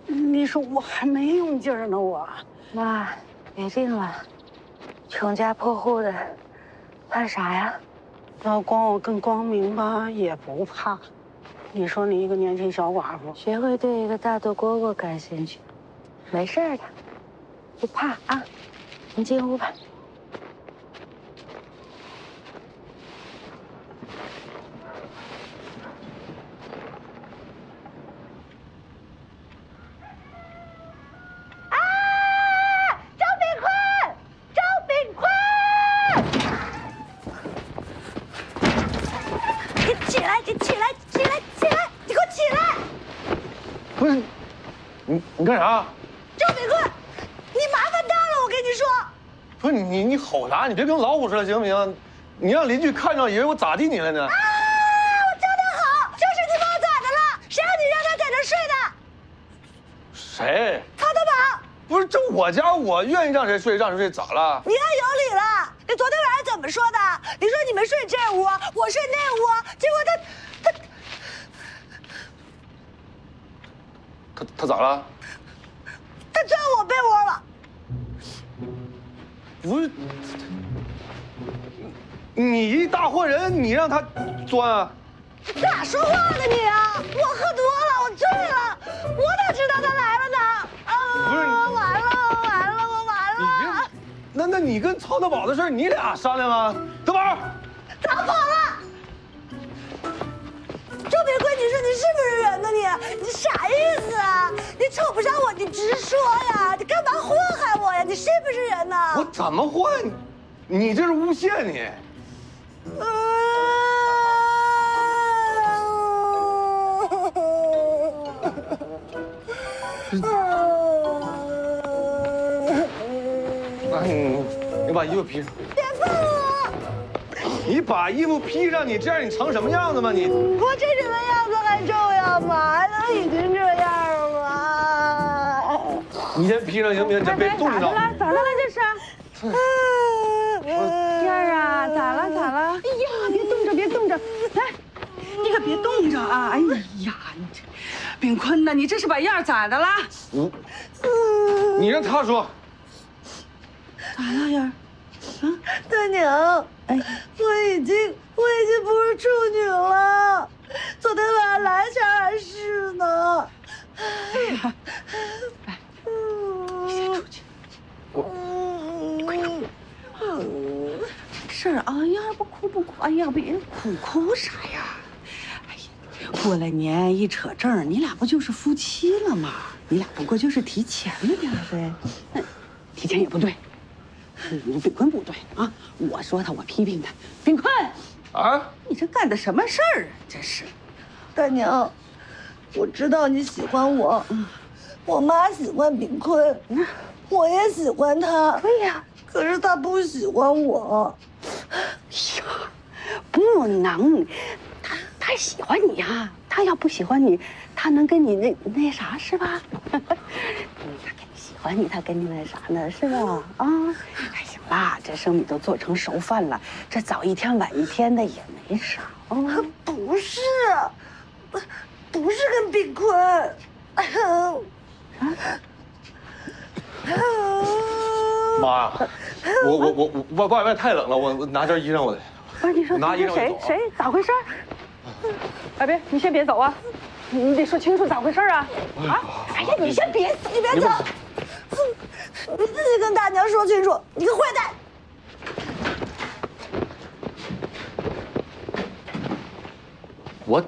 你说我还没用劲儿呢，我。 妈，别定了，穷家破户的，怕啥呀？ 要光我跟光明吧，也不怕。你说你一个年轻小寡妇， 学会对一个大肚蝈蝈感兴趣，没事的，不怕啊。你进屋吧。 不是，你干啥？ 赵炳坤，你麻烦大了，我跟你说。 不是你吼啥？你别跟老虎似的，行不行？你让邻居看着，以为我咋地你了呢？ 啊！我教他好，就是你把我咋的了？谁让你让他在这睡的？ 谁？ 曹德宝。 不是，这我家，我愿意让谁睡让谁睡，咋了？ 你太有理了！你昨天晚上怎么说的？你说你们睡这屋，我睡那屋，结果他咋了？ 他钻我被窝了。 不是，你一大户人，你让他钻啊？ 咋说话呢你啊！我喝多了，我醉了，我哪知道他来了呢？ 不是， 完了，我完了。 那你跟曹德宝的事你俩商量啊？德宝， 他跑了。周炳坤，你说你是不是人呢你啥意思啊？你瞅不上我，你直说呀！你干嘛祸害我呀？你是不是人呢？ 我怎么换？你这是诬陷你！那你把衣服披上。 别碰我！ 你把衣服披上，你这样你成什么样子吗？你我这什么样子还重要吗？还能已经这样吗？ 你先披上行不行？这别冻着。 咋了这是？燕儿啊，咋了？哎呀，别冻着，来，你可别冻着啊！哎呀，你这炳坤呐，你这是把样咋的了？ 你让他说。 咋了燕儿？ 大娘，我已经不是处女了，昨天晚上来前还是呢。 来，你先出去。你快出。事儿啊，燕儿不哭。哎呀，别哭啥呀？哎呀，过了年一扯证，你俩不就是夫妻了吗？你俩不过就是提前了点呗。提前也不对。炳坤不对啊！我说他，我批评他。炳坤， 啊， 你这干的什么事儿啊？这是， 大娘，我知道你喜欢我，我妈喜欢炳坤，我也喜欢他。 对呀， 可是他不喜欢我。 呀，不能，他喜欢你呀。他要不喜欢你，他能跟你那啥是吧？他跟你喜欢你，他跟你那啥呢是吧？啊，哎，行啦，这生米都做成熟饭了，这早一天晚一天的也没啥啊。 不是跟炳坤。 妈，我外面太冷了，我拿件衣裳我得。 不是你说拿衣裳谁咋回事？哎，别，你先别走啊，你得说清楚咋回事啊！啊！哎呀，你先别走， 你自己跟大娘说清楚，你个坏蛋！ 我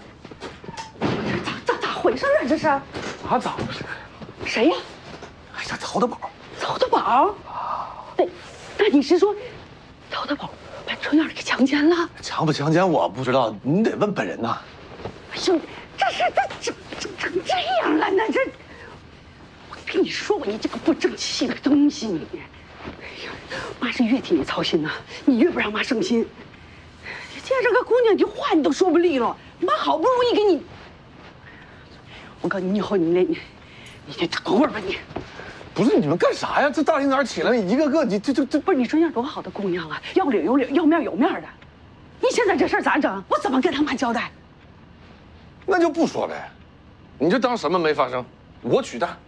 咋回事啊？这是？ 咋回事？ 谁呀？ 哎呀，曹德宝。 曹德宝？对，那你是说，曹德宝把春燕给强奸了？ 强不强奸我不知道，你得问本人呐。 哎呦，这事怎么整成这样了呢？我跟你说过，你这个不争气的东西，你！哎呀，妈是越替你操心呐，你越不让妈省心。见着个姑娘，你话你都说不利落，妈好不容易给你，我告诉你，以后你得等会儿吧你。 不是你们干啥呀？这大清早起来一个个，你这不是你春燕多好的姑娘啊，要脸有脸，要面有面的。你现在这事儿咋整？我怎么跟他妈交代？ 那就不说呗，你就当什么没发生。 我取代。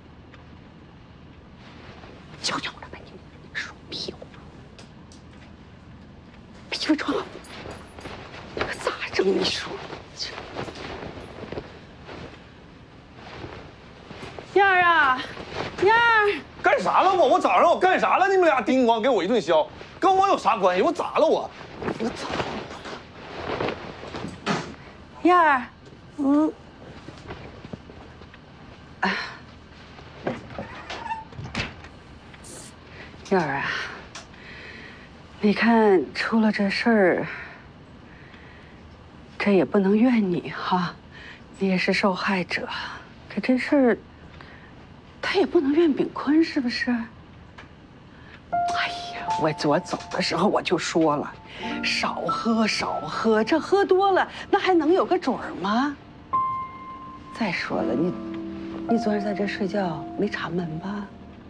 悄悄的把你说屁股，屁股穿好，这可咋整？你说，燕儿啊，燕儿， 干啥了我？我早上我干啥了？你们俩叮咣给我一顿削，跟我有啥关系？我咋了我？我咋了？ 燕儿，燕儿啊，你看出了这事儿，这也不能怨你哈，你也是受害者。可这事儿，他也不能怨炳坤，是不是？哎呀，我走的时候我就说了，少喝少喝，这喝多了那还能有个准儿吗？再说了，你昨天在这睡觉没插门吧？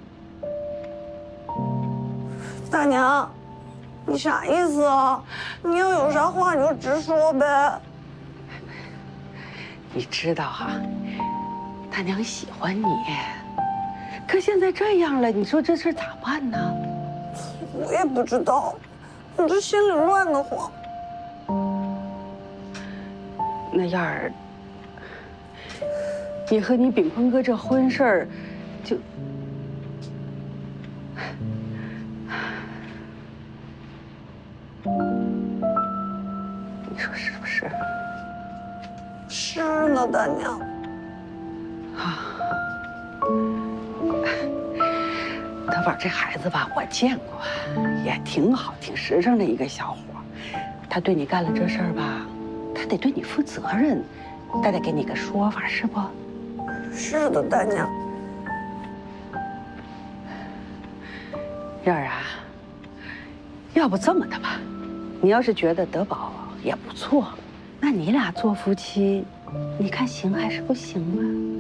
大娘，你啥意思啊？你要有啥话你就直说呗。 你知道哈，大娘喜欢你，可现在这样了，你说这事咋办呢？ 我也不知道，我这心里乱得慌。 那燕儿，你和你炳坤哥这婚事儿，就你说是不是？ 是呢，大娘。 德宝这孩子吧，我见过，也挺好，挺实诚的一个小伙。他对你干了这事儿吧，他得对你负责任，他得给你个说法，是不？ 是的，大娘。 燕儿啊，要不这么的吧，你要是觉得德宝也不错，那你俩做夫妻，你看行还是不行啊？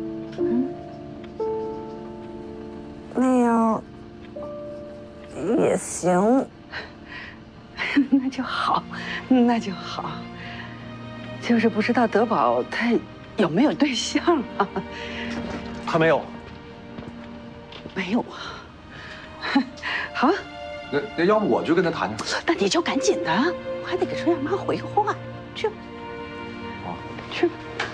那样也行。 那就好，那就好。就是不知道德宝他有没有对象啊？ 他没有。 没有啊。好， 那要不我去跟他谈谈？ 那你就赶紧的，我还得给春燕妈回个话，去吧。 好， 去吧。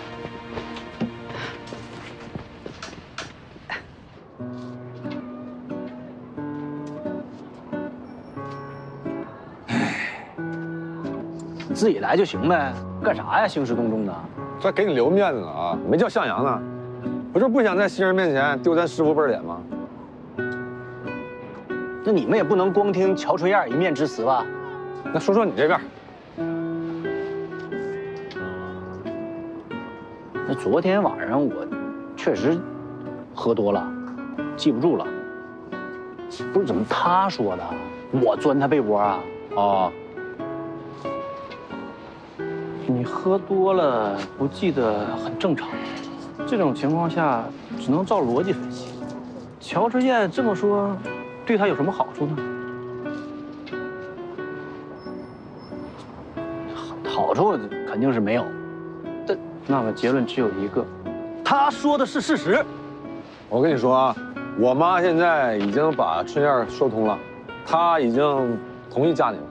你自己来就行呗，干啥呀？兴师动众的。 这给你留面子呢啊，没叫向阳呢，不是不想在新人面前丢咱师傅辈儿脸吗？ 那你们也不能光听乔春燕一面之词吧？ 那说说你这边。 那昨天晚上我确实喝多了，记不住了。不是怎么他说的？我钻他被窝啊？ 哦， 你喝多了不记得很正常，这种情况下只能照逻辑分析。乔春燕这么说，对他有什么好处呢？好处肯定是没有，但那么结论只有一个，他说的是事实。 我跟你说啊，我妈现在已经把春燕说通了，她已经同意嫁你了。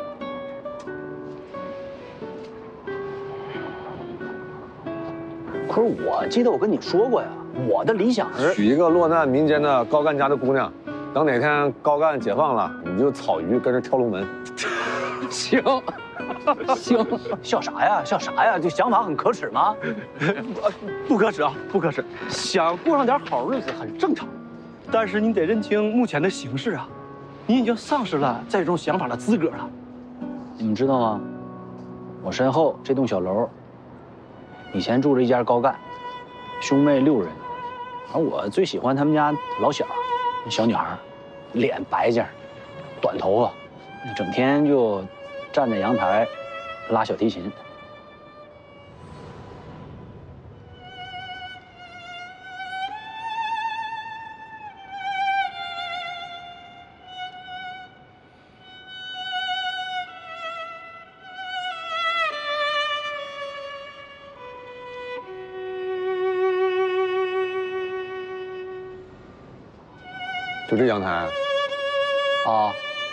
可是我记得我跟你说过呀，我的理想是娶一个落难民间的高干家的姑娘，等哪天高干解放了，你就草鱼跟着跳龙门。 行，行，笑啥呀？笑啥呀？这想法很可耻吗？不可耻啊，不可耻。想过上点好日子很正常，但是你得认清目前的形势啊，你已经丧失了这种想法的资格了。你们知道吗？我身后这栋小楼，以前住着一家高干，兄妹6人，而我最喜欢他们家老小，那小女孩，脸白净，短头发，整天就站在阳台拉小提琴。 就这阳台。 啊，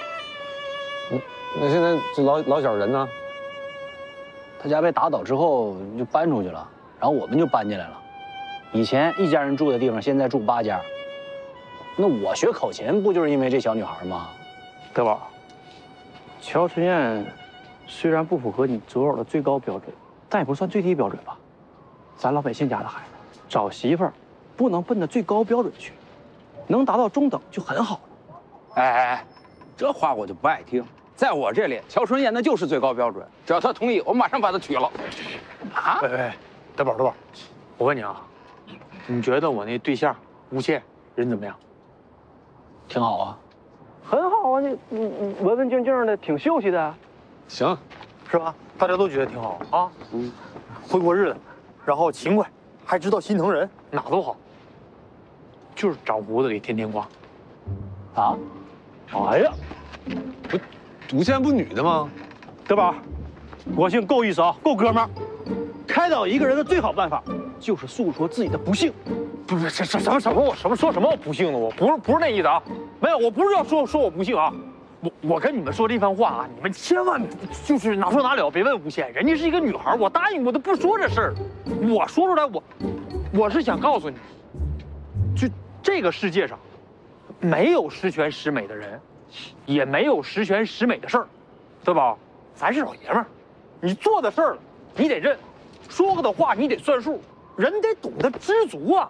那现在这老小人呢？ 他家被打倒之后就搬出去了，然后我们就搬进来了。以前一家人住的地方，现在住8家。那我学口琴不就是因为这小女孩吗？ 德宝，乔春燕虽然不符合你择偶的最高标准，但也不算最低标准吧？咱老百姓家的孩子，找媳妇儿不能奔着最高标准去，能达到中等就很好了。 哎，这话我就不爱听。在我这里，乔春燕那就是最高标准，只要她同意，我马上把她娶了。啊？ 喂，德宝，我问你啊，你觉得我那对象吴倩人怎么样？ 挺好啊， 很好啊，你文文静静的，挺秀气的， 行， 是吧？大家都觉得挺好啊。会过日子，然后勤快，还知道心疼人，哪都好。就是长胡子里天天刮。 啊？ 哎呀， 吴倩不女的吗？ 德宝，我姓够意思啊，够哥们儿。开导一个人的最好办法，就是诉说自己的不幸。不是什么我说什么我不幸了？我不是那意思啊，没有，我不是要说我不幸啊。我跟你们说这番话啊，你们千万就是哪说哪了，别问吴倩，人家是一个女孩，我答应我都不说这事儿。我说出来，我是想告诉你，就这个世界上，没有十全十美的人，也没有十全十美的事儿，对吧？咱是老爷们儿，你做的事儿了，你得认；说过的话，你得算数。人得懂得知足啊。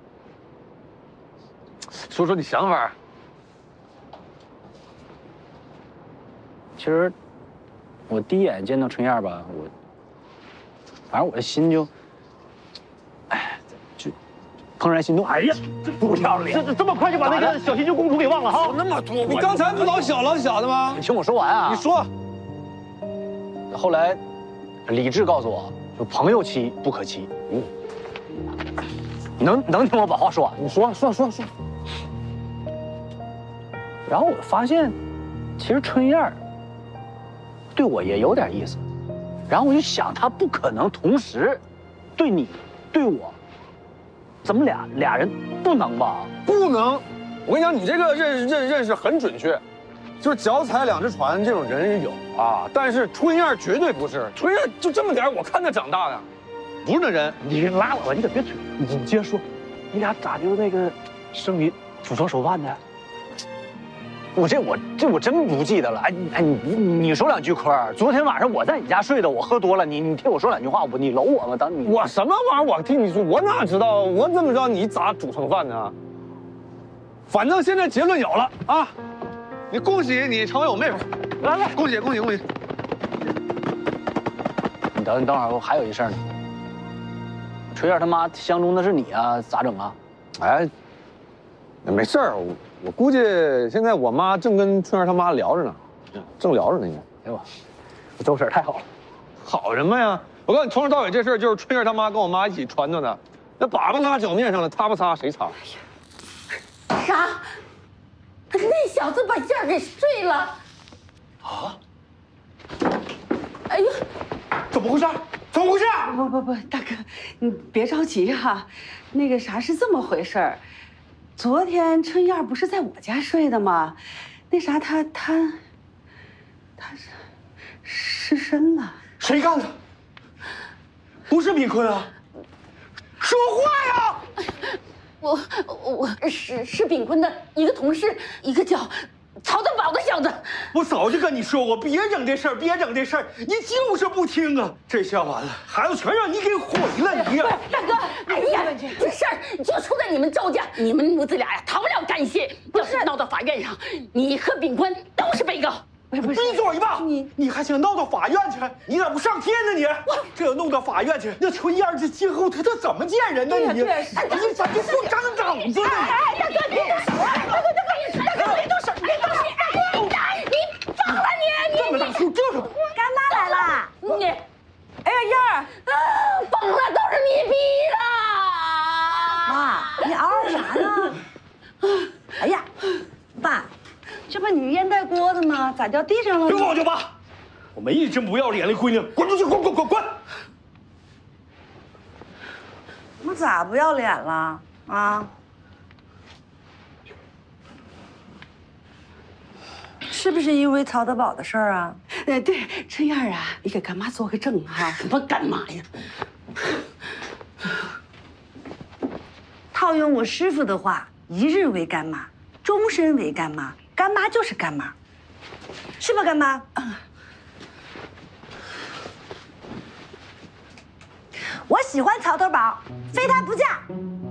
说说你想法。 其实我第一眼见到春燕吧，反正我的心就，就怦然心动。哎呀，这不要脸！这么快就把那个小心心公主给忘了哈？ 那么多，你刚才不老小的吗？ 你听我说完啊！ 你说。 后来，理智告诉我，就朋友妻不可欺。能听我把话说完？ 你说。 然后我发现，其实春燕对我也有点意思，然后我就想，她不可能同时对你、对我，怎么俩人不能吧？ 不能！我跟你讲，你这个认识很准确，就是脚踩两只船这种人有啊，但是春燕绝对不是，春燕就这么点，我看她长大的，不是那人。 你拉倒吧，你可别吹，你接着说，你俩咋就那个生米煮成熟饭的？ 我真不记得了。你说两句嗑。昨天晚上我在你家睡的，我喝多了，你听我说两句话，你搂我吗？等你。 我什么玩意儿？我听你说，我哪知道？我怎么知道你咋煮成饭呢？反正现在结论有了啊！你恭喜你成为我妹夫，来，恭喜！ 你等会儿，我还有一事呢。春燕他妈相中的是你啊，咋整啊？ 哎，没事儿，我估计现在我妈正跟春燕他妈聊着呢，正聊着呢。 哎呦，这周婶太好了， 好什么呀？我告诉你，从头到尾这事儿就是春燕他妈跟我妈一起传的呢。那粑粑拉脚面上了，擦不擦谁擦？ 啥？那小子把燕儿给睡了？ 啊？ 哎呀， 怎么回事？ 不，大哥，你别着急哈。那个啥是这么回事儿，昨天春燕不是在我家睡的吗？那啥，她失身了。 谁干的？不是敏坤啊！说话呀！ 我是炳坤的一个同事，一个叫曹德宝的小子。 我早就跟你说过，别整这事儿，你就是不听啊！这下完了，孩子全让你给毁了，你呀！ 大哥，哎呀，这事儿就出在你们周家，你们母子俩呀逃不了干系。要是闹到法院上，你和炳坤都是被告。 闭嘴吧！你还想闹到法院去？你咋不上天呢你？这要弄到法院去，那春燕这今后她怎么见人呢？你咋就不长脑子呢？ 哎，大哥，别动手！大哥，别动手！你放了你！ 这么大数，这是干妈来了。 你， 哎呀，燕儿， 崩了都是你逼的！ 妈，你嗷啥呢？哎呀，爸。这不你烟袋锅子吗？咋掉地上了？ 别管我舅妈！我没一真不要脸的闺女，滚出去！滚！ 我咋不要脸了啊？ 是不是因为曹德宝的事儿啊？ 对，这样啊，你给干妈做个证啊？什么干妈呀？ 套用我师傅的话，一日为干妈，终身为干妈，干妈就是干妈，是吧，干妈？我喜欢曹德宝，非他不嫁。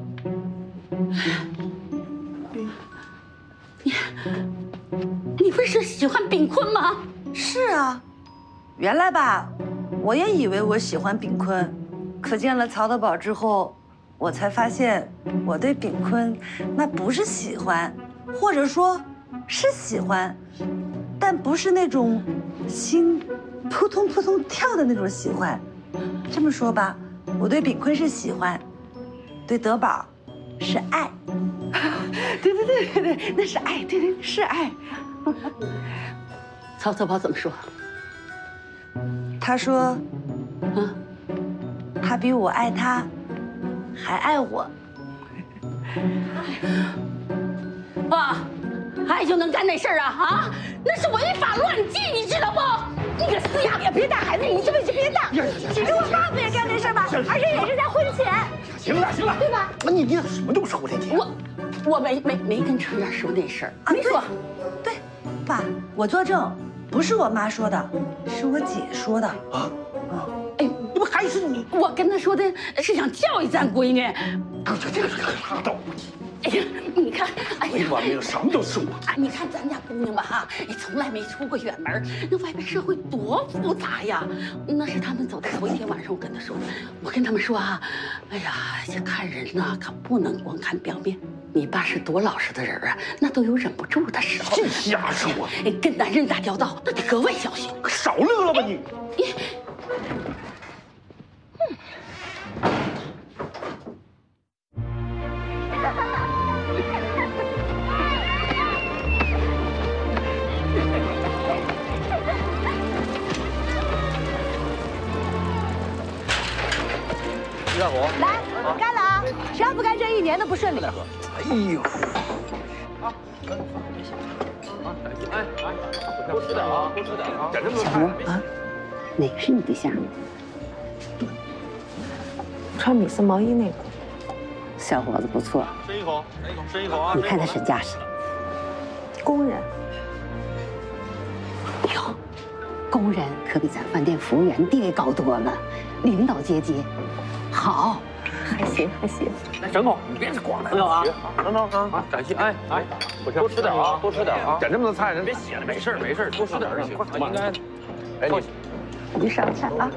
你不是喜欢炳坤吗？ 是啊，原来吧，我也以为我喜欢炳坤，可见了曹德宝之后，我才发现我对炳坤那不是喜欢，或者说是喜欢，但不是那种心扑通扑通跳的那种喜欢。这么说吧，我对炳坤是喜欢，对德宝是爱。 对，那是爱，对，是爱。曹德宝怎么说？ 他说，他比我爱他，还爱我。 爸，爱就能干那事儿啊？那是违法乱纪，你知道不？你个死丫头，别打孩子，你这辈子别打。 其实我爸不也干那事儿吗？而且也是在婚前。 行了， 对吧？ 你什么都说了你。 我没跟春燕说那事儿，没说。 对，爸，我作证，不是我妈说的，是我姐说的。 哎，不还是你？我跟她说的是想教育咱闺女。 这个拉倒吧你。 哎呀，你看，哎呀， 没完没了，什么都是我。 哎，你看咱家姑娘吧哈，从来没出过远门，那外边社会多复杂呀。那是他们走的头一天晚上，我跟他们说啊，哎呀，这看人呐，可不能光看表面。你爸是多老实的人啊，那都有忍不住的时候。 净瞎说！ 跟男人打交道，那得格外小心。 少乐了吧你！ 于大虎， 来，干了啊！谁要不干，这一年都不顺利。 哎呦！多吃点啊，多吃点啊！点这么多菜啊，哪个是你对象？ 穿米色毛衣那个， 小伙子不错。 深一口啊！ 你看他身家是工人。 哟，工人可比咱饭店服务员地位高多了，领导阶级。好， 还行。 来整口，你别光来了啊！等啊！感谢哎，多吃点啊，多吃点啊！ 点这么多菜，人别写了，没事，多吃点就行。应该， 哎你上菜啊！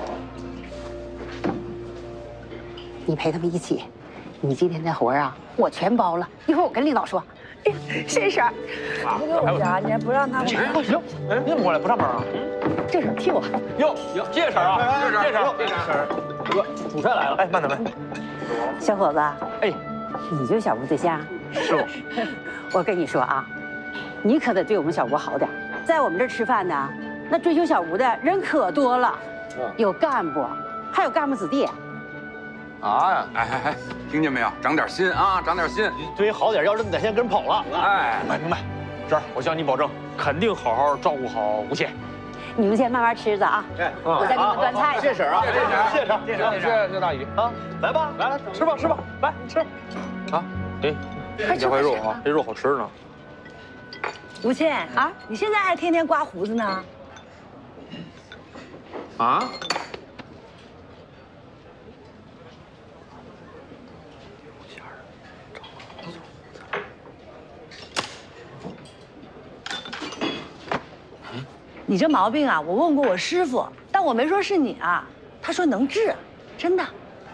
你陪他们一起，你今天的活啊，我全包了。一会儿我跟领导说。哎呀，谢婶儿， 我家你还不让他们。 行，哎，你怎么过来不上班啊？ 这事替我。 哟，谢婶啊，谢婶，哥，主菜来了，哎，慢点。 小伙子， 哎， 你就是小吴对象？ 是我。 我跟你说啊，你可得对我们小吴好点，在我们这儿吃饭呢，那追求小吴的人可多了，有干部，还有干部子弟。 啊，哎，听见没有？长点心啊，长点心。 对你好点，要是你得先跟人跑了。 哎， 明白。婶儿，我向你保证，肯定好好照顾好吴倩。 你们先慢慢吃着啊，我再给你们端菜。 谢婶啊， 谢大姨啊，来吧，来，吃吧，来吃。啊，哎，这块肉啊，这肉好吃呢。 吴倩啊，你现在还天天刮胡子呢？ 啊？ 你这毛病啊，我问过我师傅，但我没说是你啊。他说能治，真的。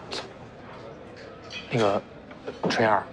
那个，春燕，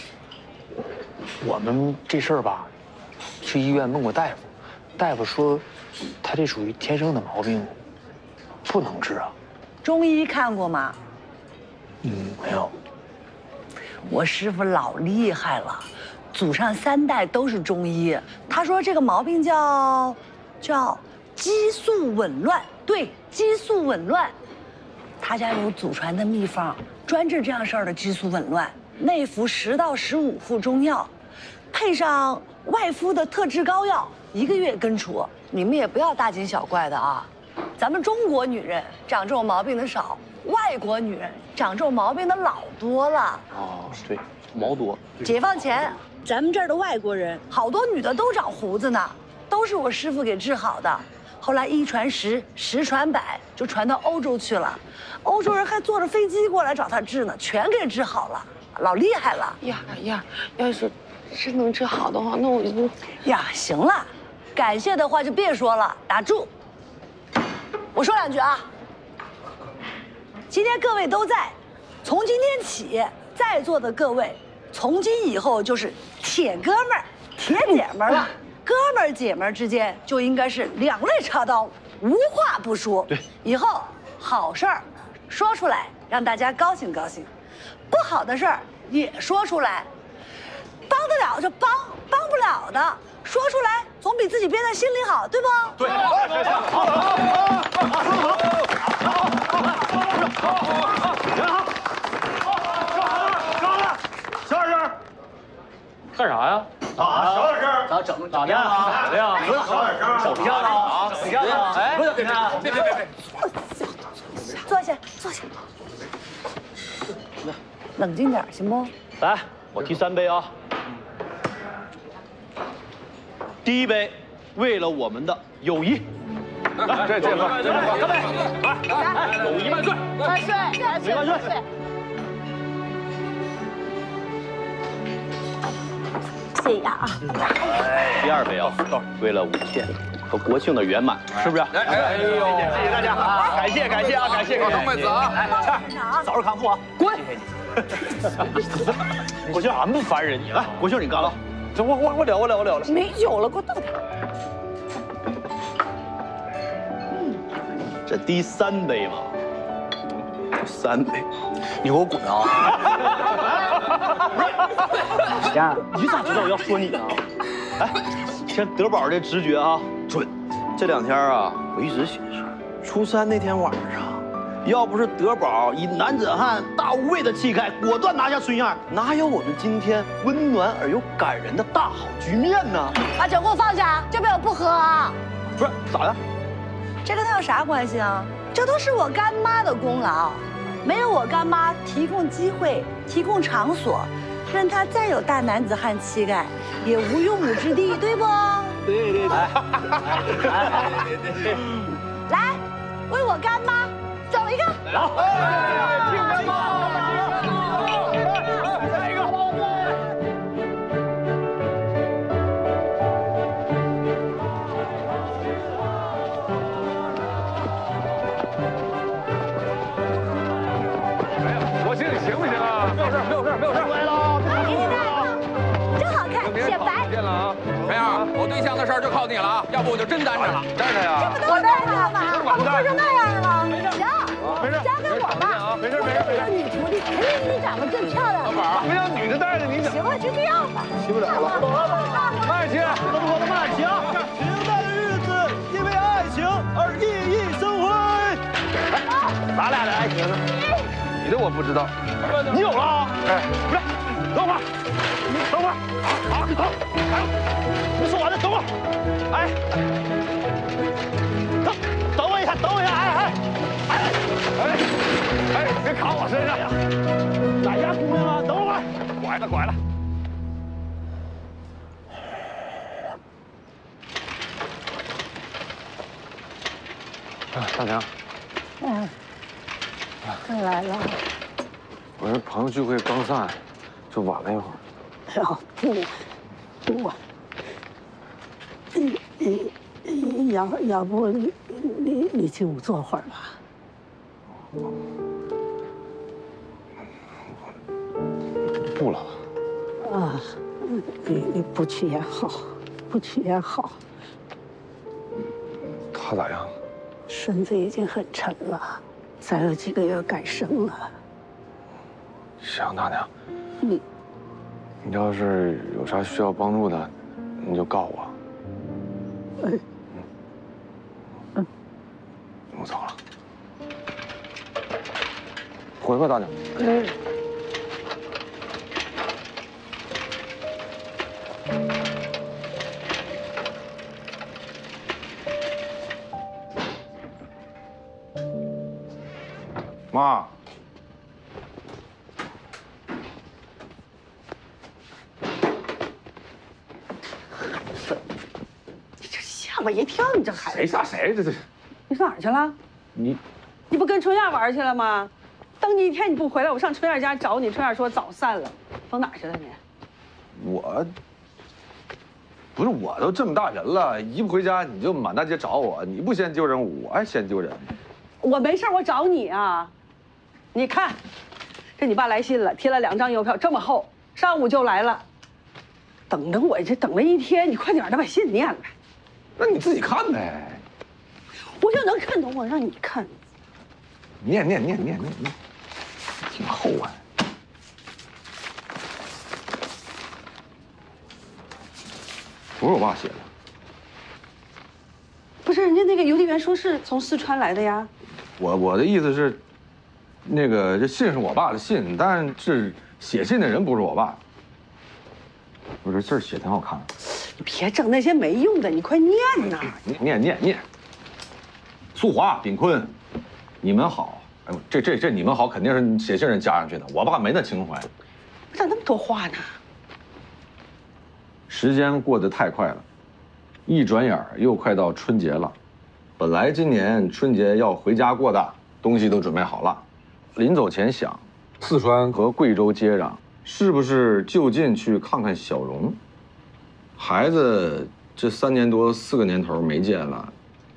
我们这事儿吧，去医院问过大夫，大夫说，他这属于天生的毛病，不能治啊。 中医看过吗？ 没有。 我师傅老厉害了，祖上3代都是中医。他说这个毛病叫激素紊乱，对，激素紊乱。他家有祖传的秘方，专治这样事儿的激素紊乱，内服10到15副中药，配上外敷的特制膏药， 1个月根除，你们也不要大惊小怪的啊。咱们中国女人长这种毛病的少，外国女人长这种毛病的老多了。 哦，对，毛多。 解放前，咱们这儿的外国人好多女的都长胡子呢，都是我师傅给治好的。后来1传10，10传100，就传到欧洲去了。欧洲人还坐着飞机过来找他治呢，全给治好了，老厉害了。 呀，要是真能治好的话，那我就呀，行了，感谢的话就别说了，打住。我说2句啊。今天各位都在，从今天起，在座的各位，从今以后就是铁哥们儿、铁姐们儿了。哥们儿姐们儿之间就应该是两肋插刀，无话不说。对，以后好事儿说出来，让大家高兴高兴；不好的事儿也说出来。帮得了就帮，帮不了的说出来，总比自己憋在心里好，对不？对。 小点声！干啥呀？ 小点声！咋整？咋的呀？怎么样？小点声！手下了啊！手下了！哎，别！ 坐下，坐下。冷静点，行不？ 来，我提3杯啊。第1杯，为了我们的友谊。来，这喝，干杯！来，友谊万岁！ 万岁！ 万岁！ 谢谢啊。 第2杯啊，为了5天和国庆的圆满，是不是？哎呦，谢谢大家，感谢啊，感谢！ 妹子啊， 来，早日康复啊！滚！谢谢你。国庆俺不烦人，你来，国庆你干了。我了。 没酒了，给我倒点。 这第3杯嘛，3杯，你给我滚啊！呀，你咋知道我要说你呢？哎，听德宝这直觉啊，准。这2天啊，我一直寻思，初3那天晚上，要不是德宝以男子汉大无畏的气概，果断拿下孙燕，哪有我们今天温暖而又感人的大好局面呢？ 把酒给我放下，这杯我不喝啊！ 不是咋的？ 这跟他有啥关系啊？这都是我干妈的功劳，没有我干妈提供机会、提供场所，任他再有大男子汉气概，也无用武之地，对不？ 对。 来，为我干妈走一个。 好，敬干妈！来一个。 国庆行不行啊？没有事。 来了， 真好看，显白。 见了啊！ 梅儿，我对象的事儿就靠你了啊，要不我就真单着了。 站着呀！ 我带他干嘛？我做成那样了。行， 没事， 交给我吧。 没事。 我是你徒弟，肯定你长得真漂亮。 老板，不让女的带着你怎么？ 行了，就这样吧。 骑不了了。慢些， 都是我的慢行。平淡的日子，因为爱情而熠熠生辉。咱俩的爱情呢？ 你的我不知道， 你有了？哎，不是，等会儿，你说完了，等会儿，哎，等我一下，哎，别卡我身上呀！哪家姑娘啊？等会儿，拐了。 大娘。 来了。 我这朋友聚会刚散，就晚了一会儿。 不，要不你进屋坐会儿吧。 不了。 啊，你不去也好。 他咋样？ 身子已经很沉了，再有几个月该生了。 行，大娘。 你要是有啥需要帮助的，你就告我。我走了。回吧，大娘。 你这吓我一跳，你这孩子。 谁吓谁？这你上哪儿去了？ 你不跟春燕玩去了吗？等你一天你不回来，我上春燕家找你，春燕说早散了，跑哪儿去了你？ 我不是我都这么大人了，一不回家你就满大街找我，你不先丢人，我还先丢人。 我没事，我找你啊。你看，这你爸来信了，贴了2张邮票，这么厚，上午就来了。等着我这等了一天，你快点的把信念了。 那你自己看呗。 我就能看懂，我让你看。 念，挺厚啊。不是我爸写的。 不是，人家那个邮递员说是从四川来的呀。 我的意思是，那个这信是我爸的信，但是写信的人不是我爸。我这字儿写挺好看的。 你别整那些没用的，你快念呐！ 念。素华、炳坤，你们好。哎呦，这你们好肯定是写信人加上去的，我爸没那情怀。 咋那么多话呢？ 时间过得太快了，一转眼又快到春节了。本来今年春节要回家过的，东西都准备好了。临走前想，四川和贵州接壤，是不是就近去看看小荣？孩子这3年多4个年头没见了。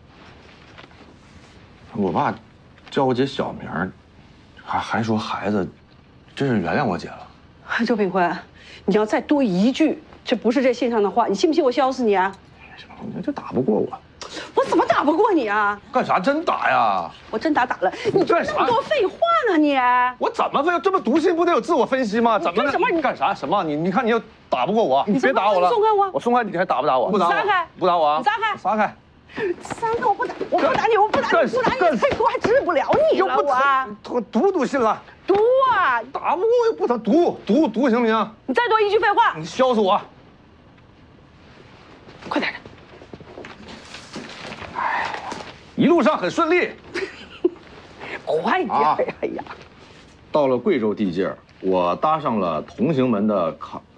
我爸叫我姐小名，还说孩子真是原谅我姐了。 周炳坤，你要再多一句，这不是这信上的话，你信不信我削死你啊？ 你这打不过我。 我怎么打不过你啊？ 干啥真打呀？ 我真打了，你干啥？那么多废话呢你？ 我怎么废？这么读信不得有自我分析吗？怎么了？ 什么？ 你干啥？什么？你看你又打不过我，你别打我了。 松开我！ 我松开你还打不打我？不打我！ 撒开！ 不打我啊！ 你撒开！ 撒开！ 撒开！我不打！我不打你！我不打你！我还治不了你了！ 我读信了。 读啊！ 打不过我又不打，读行不行？ 你再多一句废话， 你削死我！ 快点的！ 哎，一路上很顺利。 快点！哎呀， 到了贵州地界，我搭上了同行们的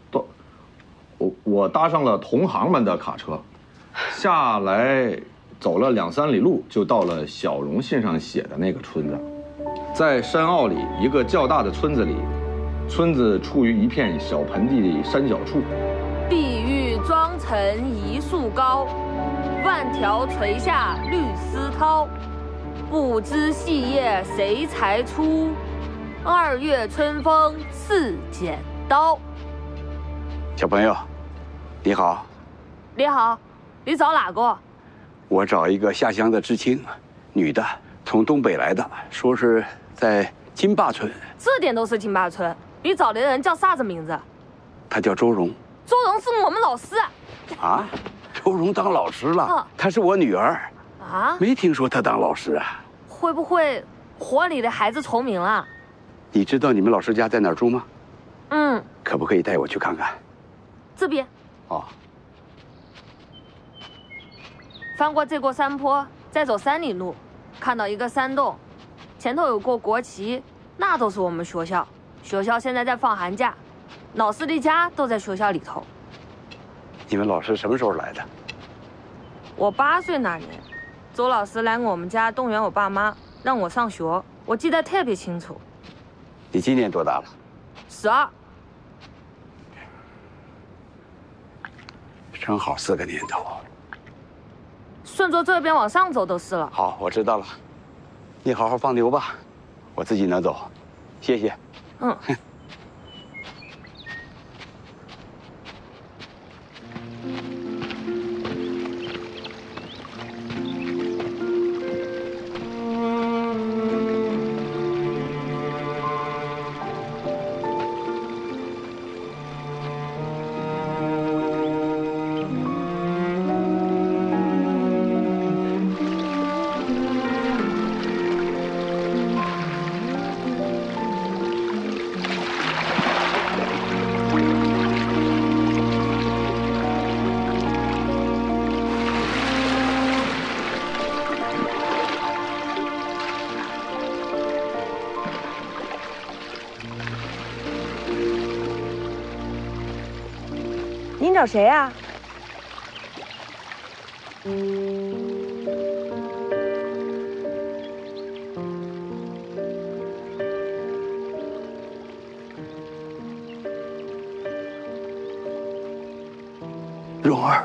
我搭上了同行们的卡车，下来走了2、3里路，就到了小荣信上写的那个村子。在山坳里一个较大的村子里，村子处于一片小盆地山脚处。 碧玉妆成一树高，万条垂下绿丝绦。不知细叶谁裁出，2月春风似剪刀。 小朋友，你好。 你好，你找哪个？ 我找一个下乡的知青，女的，从东北来的，说是在金坝村。 这点都是金坝村？你找的人叫啥子名字？ 她叫周荣。 周荣是我们老师。 啊，周荣当老师了？她是我女儿。 啊？ 没听说她当老师啊。 会不会火里的孩子重名了？ 你知道你们老师家在哪儿住吗？ 嗯。 可不可以带我去看看？ 这边。 哦。 翻过这个山坡，再走3里路，看到一个山洞，前头有个国旗，那都是我们学校。学校现在在放寒假，老师的家都在学校里头。 你们老师什么时候来的？ 我8岁那年，周老师来我们家动员我爸妈，让我上学，我记得特别清楚。 你今年多大了 ？12。 正好4个年头。 顺着这边往上走就是了。 好，我知道了。你好好放牛吧，我自己能走，谢谢。 嗯。 您找谁呀？ 蓉儿，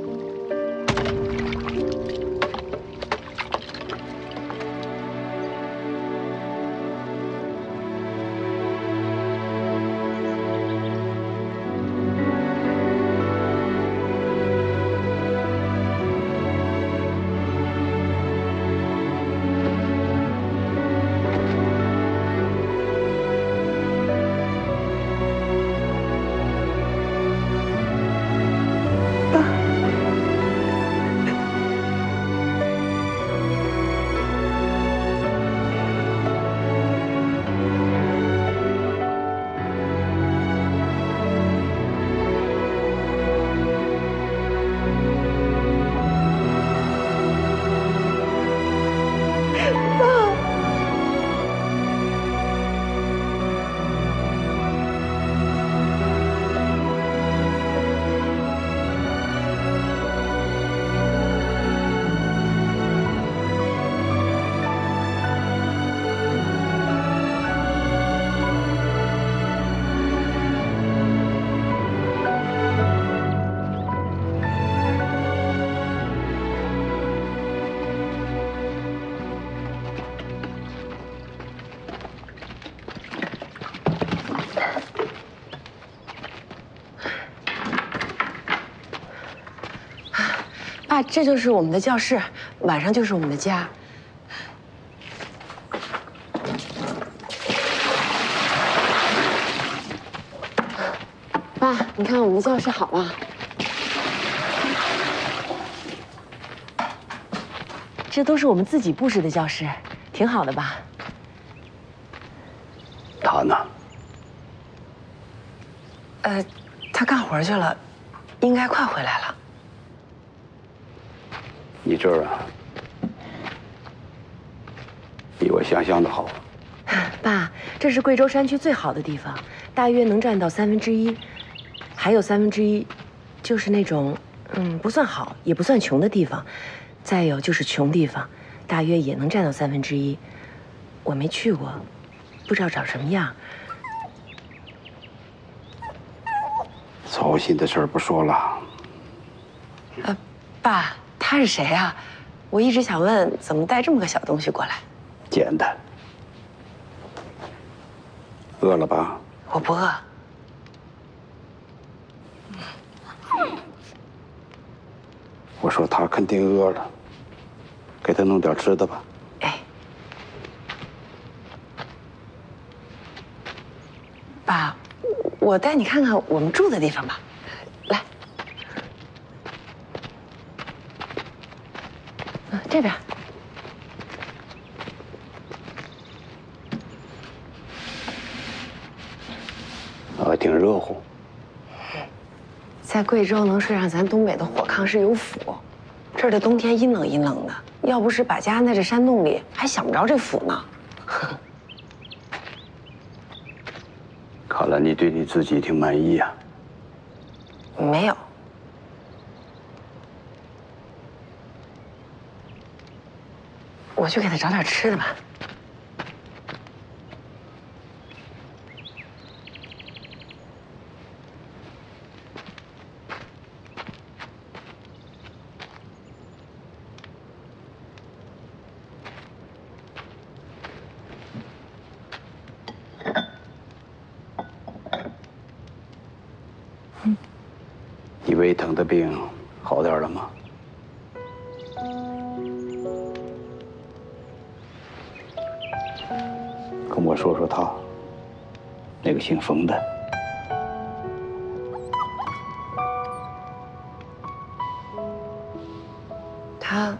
爸，这就是我们的教室，晚上就是我们的家。爸，你看我们的教室好了。这都是我们自己布置的教室，挺好的吧？ 他呢？ 他干活去了，应该快回来了。 你这儿啊，比我想象的好。 爸，这是贵州山区最好的地方，大约能占到1/3，还有1/3，就是那种不算好也不算穷的地方，再有就是穷地方，大约也能占到1/3。我没去过，不知道长什么样。 操心的事儿不说了。 爸，他是谁啊？我一直想问，怎么带这么个小东西过来？ 简单。饿了吧？ 我不饿。 我说他肯定饿了，给他弄点吃的吧。 哎，爸，我带你看看我们住的地方吧。来，这边。 挺热乎。 在贵州能睡上咱东北的火炕是有福，这儿的冬天阴冷阴冷的，要不是把家安在这山洞里，还想不着这福呢。 看来你对你自己挺满意呀。 没有。我去给他找点吃的吧。 你胃疼的病好点了吗？跟我说说他，那个姓冯的。 他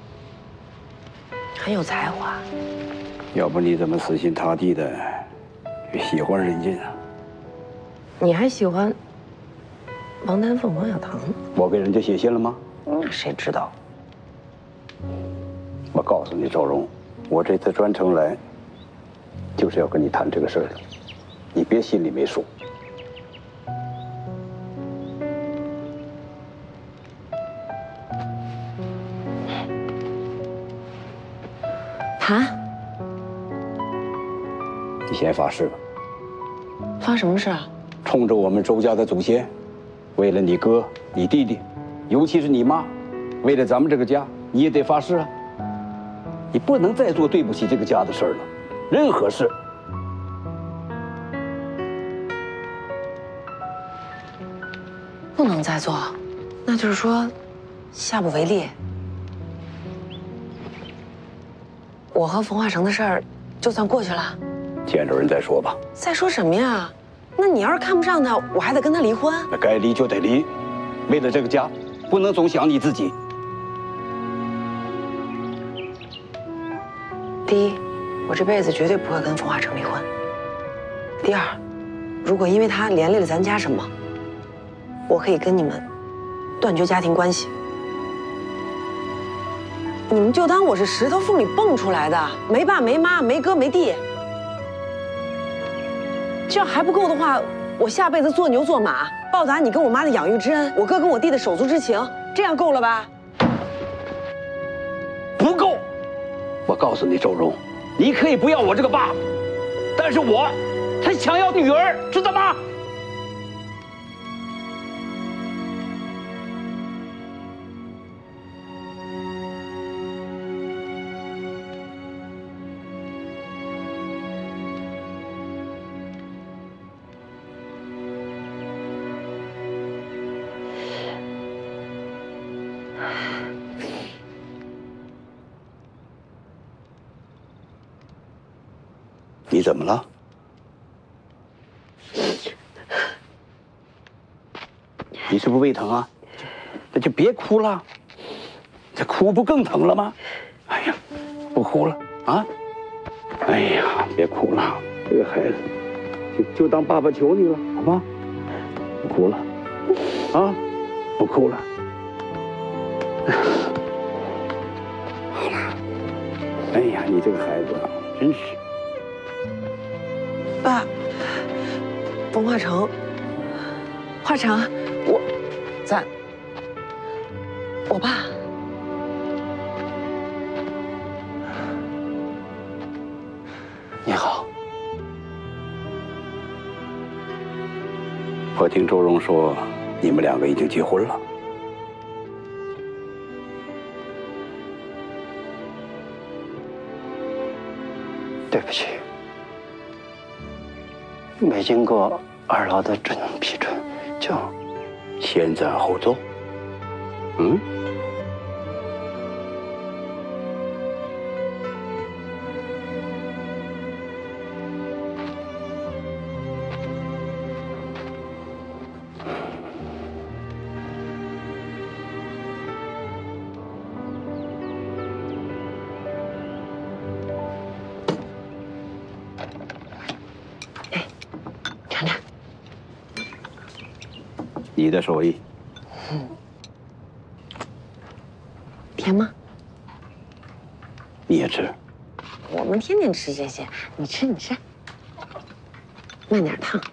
很有才华。 要不你怎么死心塌地的喜欢人家啊？ 你还喜欢王丹凤、王小棠？ 我给人家写信了吗？ 谁知道？ 我告诉你，赵荣，我这次专程来，就是要跟你谈这个事儿的，你别心里没数。 谈？ 你先发誓吧。 发什么誓啊？ 冲着我们周家的祖先，为了你哥、你弟弟，尤其是你妈，为了咱们这个家，你也得发誓啊！你不能再做对不起这个家的事儿了，任何事。 不能再做，那就是说，下不为例。我和冯化成的事儿，就算过去了。 见着人再说吧。 再说什么呀？那你要是看不上他，我还得跟他离婚。 那该离就得离，为了这个家，不能总想你自己。 第一，我这辈子绝对不会跟冯化成离婚。第二，如果因为他连累了咱家什么，我可以跟你们断绝家庭关系。你们就当我是石头缝里蹦出来的，没爸没妈没哥没弟。这要还不够的话，我下辈子做牛做马，报答你跟我妈的养育之恩，我哥跟我弟的手足之情，这样够了吧？ 不够。我告诉你，周荣，你可以不要我这个爸爸，但是他想要女儿，知道吗？你怎么了？你是不是胃疼啊？那就别哭了，这哭不更疼了吗？哎呀，不哭了啊！哎呀，别哭了，这个孩子，就当爸爸求你了，好吗？不哭了，啊，不哭了。好了。哎呀，你这个孩子啊，真是。 爸，冯化成，化成，我爸， 你好。我听周荣说，你们两个已经结婚了。 对不起。没经过二老的批准，就先斩后奏。嗯。你的手艺， 甜吗？ 你也吃？ 我们天天吃这些，你吃，慢点烫。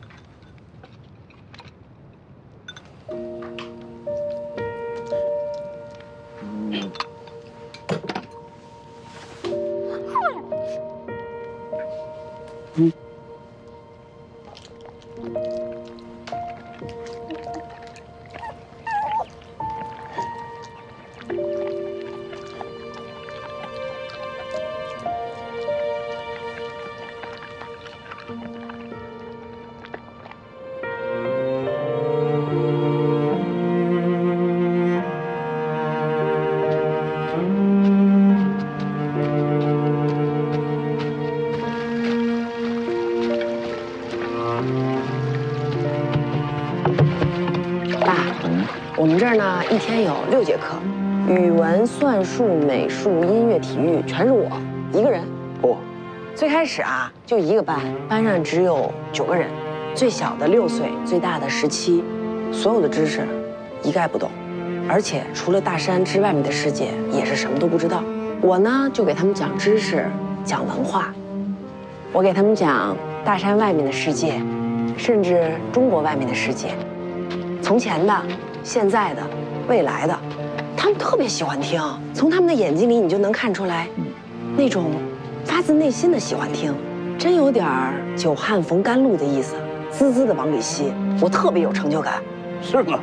我们这儿呢，一天有6节课，语文、算术、美术、音乐、体育，全是我一个人。 哦， 最开始啊，就一个班，班上只有9个人，最小的6岁，最大的17，所有的知识一概不懂，而且除了大山之外面的世界，也是什么都不知道。我呢，就给他们讲知识，讲文化，我给他们讲大山外面的世界，甚至中国外面的世界，从前的。现在的、未来的，他们特别喜欢听。从他们的眼睛里，你就能看出来， 那种发自内心的喜欢听，真有点久旱逢甘露的意思，滋滋的往里吸，我特别有成就感。 是吗？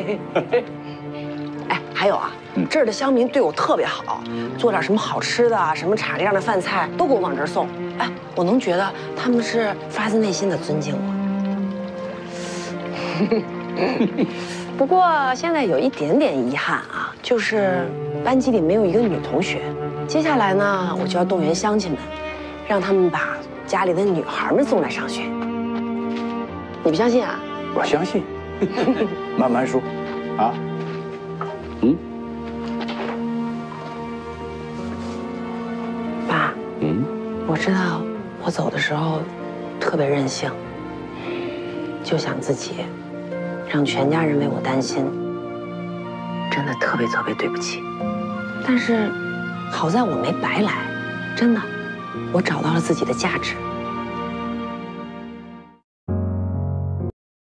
哎，还有啊，这儿的乡民对我特别好，做点什么好吃的啊，什么叉子样的饭菜都给我往这儿送。哎，我能觉得他们是发自内心的尊敬我。不过现在有一点点遗憾啊，就是班级里没有一个女同学。接下来呢，我就要动员乡亲们，让他们把家里的女孩们送来上学。你不相信啊？ 我相信。慢慢说，啊， 爸，我知道我走的时候特别任性，就想自己，让全家人为我担心，真的特别特别对不起。但是好在我没白来，真的，我找到了自己的价值。